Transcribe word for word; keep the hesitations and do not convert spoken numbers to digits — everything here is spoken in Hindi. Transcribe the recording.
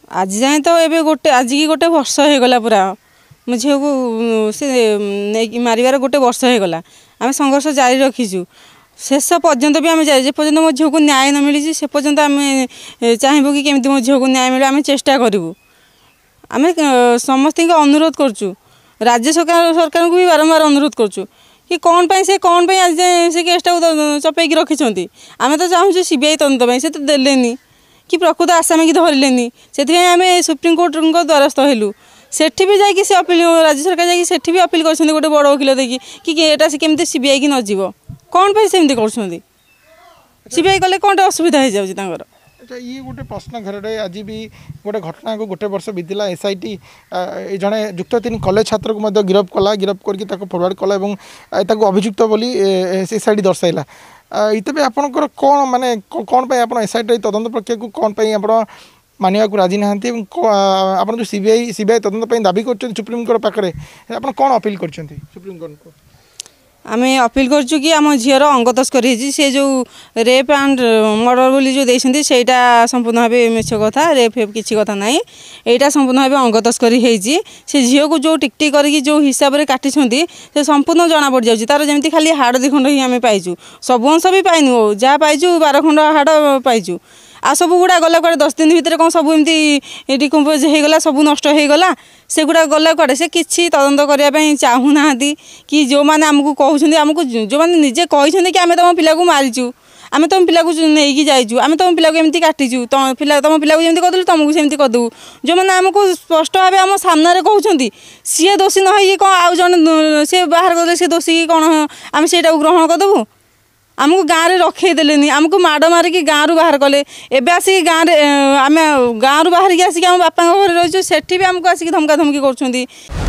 आज जाए तो ये गोटे आज की गोटे वर्ष हो गला पूरा मो झील को से मारिबार गोटे वर्ष हो गला आम संघर्ष जारी रखीचु शेष पर्यंत भी आम जे पर्यंत मो झील को न्याय न मिली से पर्यंत आम चाहबू कि केमती मो झील को न्याय मिले आम चेष्टा करूँ आम समस्त अनुरोध करुँ राज्य सरकार सरकार को भी बारंबार अनुरोध करुँ कि कौन पाई से कौन पाई आज से केसटा चपेकी रखिंट आम तो चाहूँ सीबीआई तदंत से तो देलेनी कि प्रकृत आसामी की धरले से आम सुप्रीमकोर्ट द्वारस्थ हेलु सेठी भी जाकि से अपील राज्य सरकार जाकि सेठी भी अपील कर गोटे बड़ वकिल देखिए कि एटा से केमती सीबीआई की नजीव कौन पाई सेमती कर सीबीआई कले कौन असुविधा हो जाऊँगी ये गोटे प्रश्न घर आज भी गोटे घटना को गोटे वर्ष बीतला एसआईटी जड़े युक्त तीन कॉलेज छात्र को गिरफ कला गिरफ करके फरवर्ड कला और अभियुक्त बोली एसआईटी दर्शाइला इतने आपंकर कौन माने कौन आप एसआईटी तदंत प्रक्रिया को कौन आप मानिया को राजी ना आप जो सीबीआई सीबीआई तदंत दाबी कर सुप्रीमकोर्ट पाखे आप कौन अपील कर सुप्रीमकोर्ट को आम अपील करूँ कि आम झीर अंग तस्करी से जो रेप एंड मर्डर बोली जो देते सेटा संपूर्ण भाव मिछ कथा रेप फेप किसी कथा ना यहाँ संपूर्ण भाव अंग तस्करी होती से झील को जो टिकटिक करके जो हिसाब से काटी से संपूर्ण जना पड़ जाऊँगी तार जमी खाली हाड़ दी खंड ही आम पाइचु सब अंश भी पाइनु जहाँ पाइचु बार खंड हाड़ पाइचु आ सब गुड़ा गला कड़े दस दिन भितर कौन सब एमती डिकम्पोज होगा सब नष्ट होगा से गुड़ा गला कड़े से किसी तदंत करने चाहूना कि जो मैंने आमको कहते आमको जो मैंने निजे कहते कि आम तुम पिला को मारिचु आम तुम पिला को नहीं जाइचु आम तुम पिला को एमती काटिचु तुम पिला तुम पिला को जमी करदेलु तुमको सेमती करदेबू जो मैंने आमको स्पष्ट भाव आम सामने कहते सी दोषी न हो कौन आउ जन सी बाहर करदे सी दोषी कौन आम से ग्रहण करदेबू आमको गाँव में रखईदेनि आमको माड़ मारिकी गाँव बाहर कले एवं आसिक गाँव आम गाँव बाहर आसिक आम बापा घर रही सेठी भी आमको आसिक धमका धमकी कर